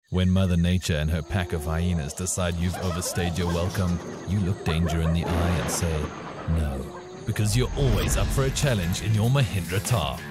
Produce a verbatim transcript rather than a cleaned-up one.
When Mother Nature and her pack of hyenas decide you've overstayed your welcome, you look danger in the eye and say, no, because you're always up for a challenge in your Mahindra Thar.